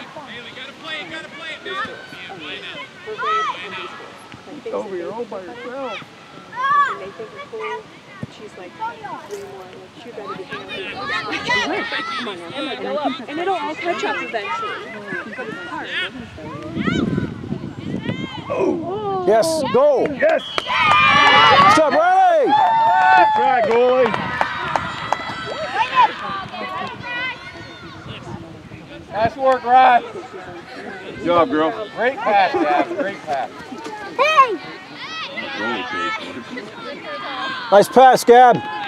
Over here all by yourself. And they think it's cool. She's like, way more. Like, she better be doing come on now. And go up. And it'll all catch up eventually. But it's hard. Oh. Yes, go. Yes. Stop, Riley. Try, goalie. Nice work, Ryan. Good job, girl. Great pass, Dad. Great pass. Nice pass, Gab.